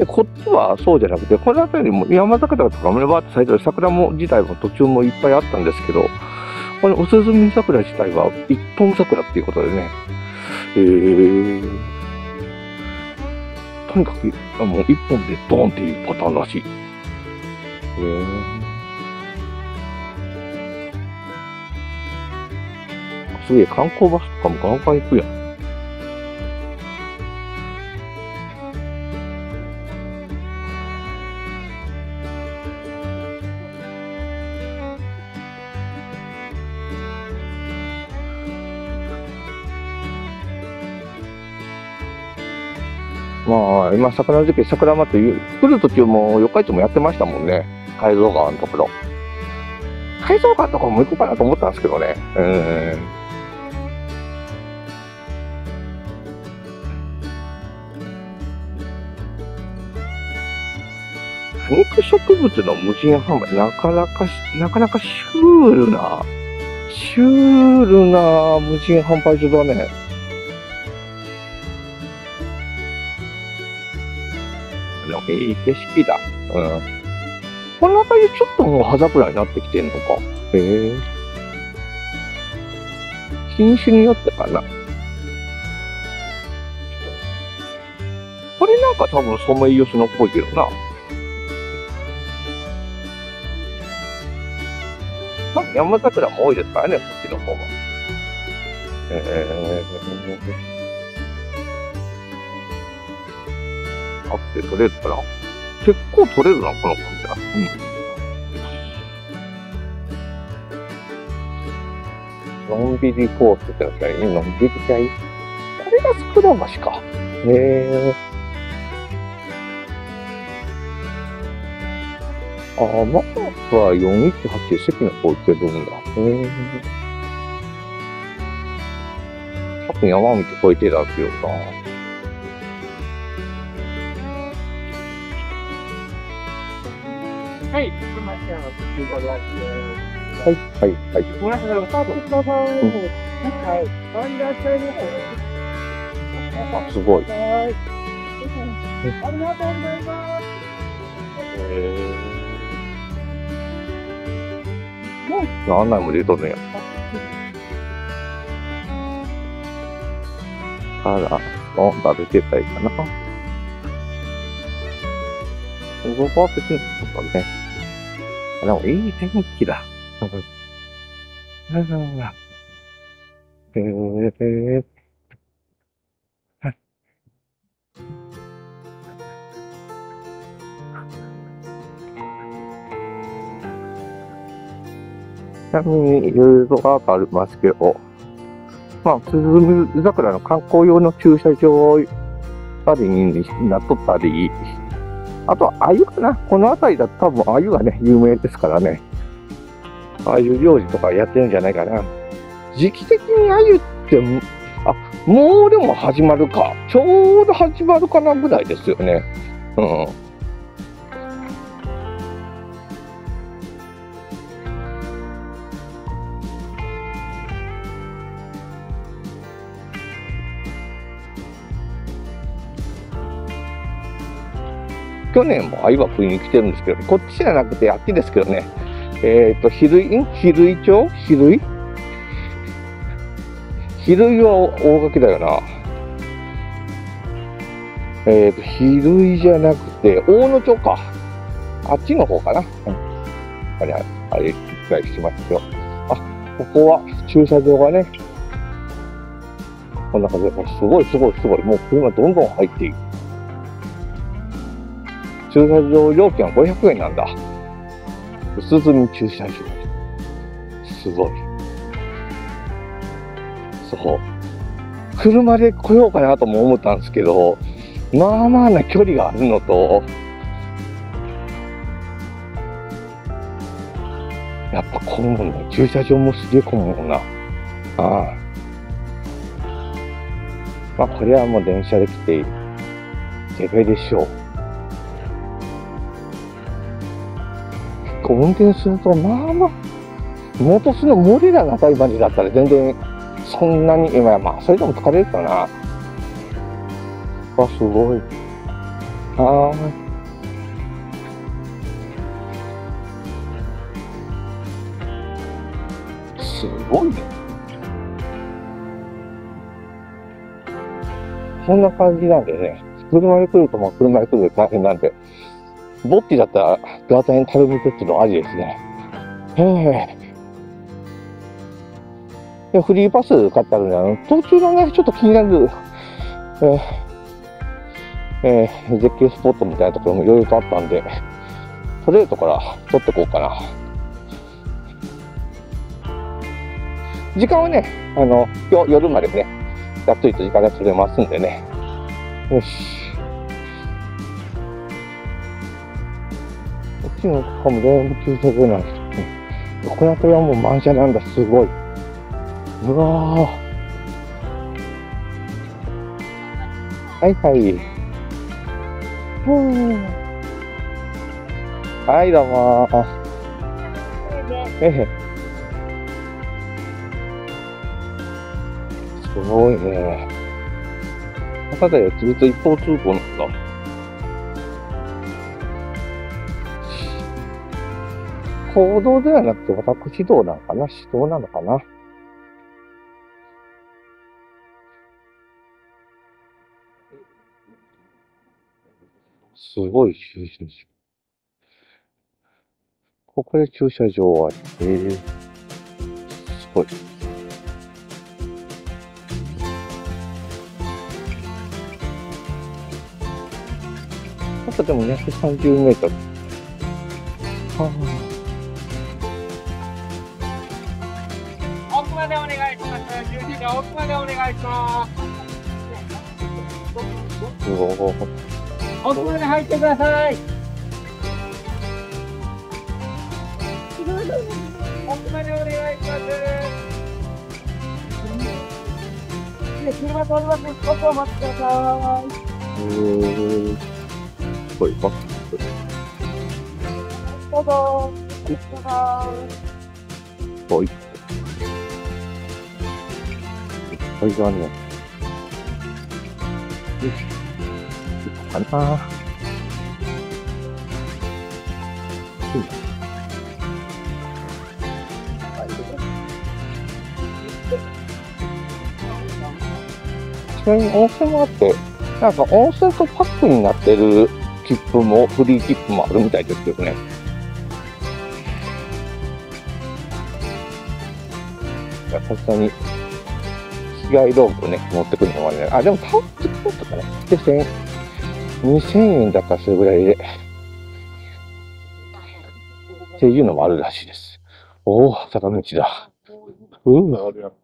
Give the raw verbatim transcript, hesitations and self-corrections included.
で、こっちはそうじゃなくて、この辺りも山桜とか村バーって咲いてる桜も自体も途中もいっぱいあったんですけど、このおすずみ桜自体は一本桜っていうことでね、えー、とにかくもう一本でドーンっていうパターンらしい。えー、すげえ、観光バスとかもガンガン行くやん。まあ、今、桜の時期、桜祭り、来る途中も四日市もやってましたもんね。海蔵川のところ。海蔵川のところも行こうかなと思ったんですけどね。うーん。多肉植物の無人販売、なかなか、なかなかシュールな、シュールな無人販売所だね。でもいい景色だ。うん。この辺りちょっともう葉桜になってきてんのか。へえ。品種によってかな。これなんか多分ソメイヨシノっぽいけどな。まあ、山桜も多いですからね、こっちの方は。えーあって取れるかな。結構取れるな、この感じだ。うん。のんびりコースってのはね、のんびりちゃい。これが桜橋か。へえ。ああ、まあ、はよんいちはち席の方行けるんだ。へえ。多分山道越えてだけどな。 はい、すみません、ご注文いただきます。 はい、はい、はい。 ごめんなさい、スタートください。はい、いらっしゃいませ。 あ、すごい。 はい。ありがとうございます。 へぇ案内も出とるんや。あら、お、食べてたいかな。ここは別に、そうだね。でも、いい天気だ。へぇちなみに、いろいろありますけど、まあ、スズム桜の観光用の駐車場ありになっとったり、あとは、鮎かな。この辺りだと多分鮎がね、有名ですからね。鮎料理とかやってるんじゃないかな。時期的に鮎って、あ、もうでも始まるか。ちょうど始まるかなぐらいですよね。うん。去年も鮎は食いに来てるんですけど、こっちじゃなくてあっちですけどね。えっと、比類、ん比類町比類比類は大垣だよな。えっと、比類じゃなくて、大野町か。あっちの方かな。うん。あれ、あれ、一回しましたよ。あ、ここは駐車場がね、こんな感じで、すごいすごいすごい。もう車どんどん入っていく。駐車場料金はごひゃくえんなんだ。薄積駐車場。すごい。そう。車で来ようかなとも思ったんですけど、まあまあな距離があるのと、やっぱ混むの。駐車場もすげえ混むもんな。ああ。まあこれはもう電車で来て、手べでしょう。運転すると、まあまあ、元巣の森ら長い場所だったら全然、そんなに、今、まあ、それでも疲れるかな。あ、すごい。 はーい。すごいね。そんな感じなんでね、車で来るとまあ車で来るで大変なんで、ぼっちだったらガータに頼むっていうのありですね。へえ。でフリーパス買ったので、あの途中のね、ちょっと気になる、えーえー、絶景スポットみたいなところもいろいろとあったんで、トレートから取ってこうかな。時間はね、あの、今日夜までね、たっぷりと時間が取れますんでね。よし。こっちのとこも全部駐車場なんですね。この辺はもう満車なんだ、すごい。うわー。はいはい。ふぅ。はい、どうもー。えへ。すごいね。ただよ、ずっと一方通行なんだ。公道ではなくて私道なのかな、私道なのかな。すごい駐車場。ここで駐車場は、えー、すごい。あとでもにひゃくさんじゅうメートル。は奥までお願いします。じゅうじで奥までお願いします。 ぁ、すごい。 奥まで入ってください。奥までお願いします。車通ります。少しお待ちください。 えー、すごい。バック。 どうぞ。どうぞ。 はい。はい、じゃあね。よし。行こうかな。うん。ちなみに温泉もあって、なんか温泉とパックになってる切符も、フリー切符もあるみたいですけどね。さすがに、日帰りローブをね、持ってくるのはね、あ、でもタオルスポットかな。で、千、にせんえんだったらそれぐらいで、っていうのもあるらしいです。おお、坂道だ。うわ。